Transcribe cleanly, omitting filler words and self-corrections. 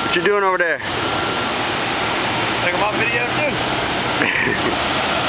What you doing over there? Taking my video too.